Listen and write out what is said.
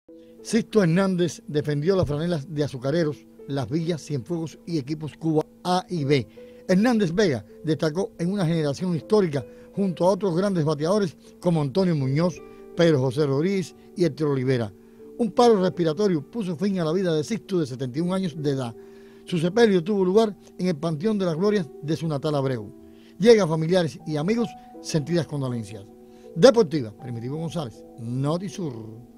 Sixto Hernández defendió las franelas de Azucareros, Las Villas, Cienfuegos y equipos Cuba A y B. Hernández Vega destacó en una generación histórica junto a otros grandes bateadores como Antonio Muñoz, Pedro José Rodríguez y Héctor Olivera. Un paro respiratorio puso fin a la vida de Sixto, de 71 años de edad. Su sepelio tuvo lugar en el Panteón de las Glorias de su natal Abreu. Llegan familiares y amigos, sentidas condolencias. Deportiva, Primitivo González, Notisur.